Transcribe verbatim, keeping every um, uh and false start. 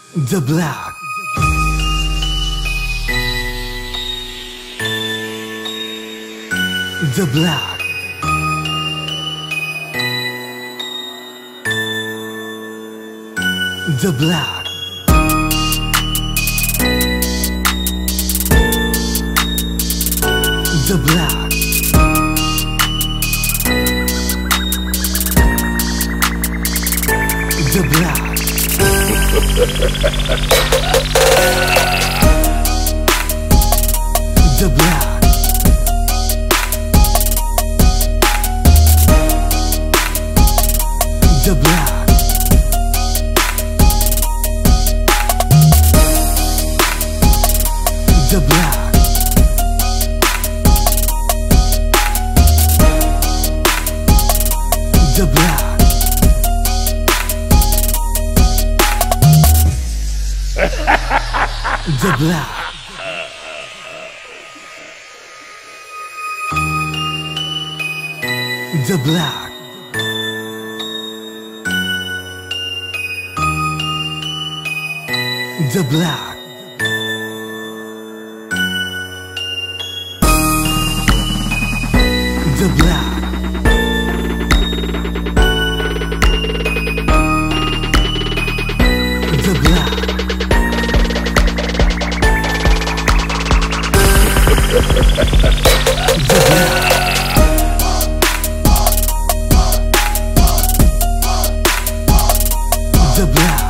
The Black. The Black. The Black. The Black. The Black. The Black. The Black. The Black. The Black. The Black. The Black. The Black. The Black. The Black. The Black. The Black.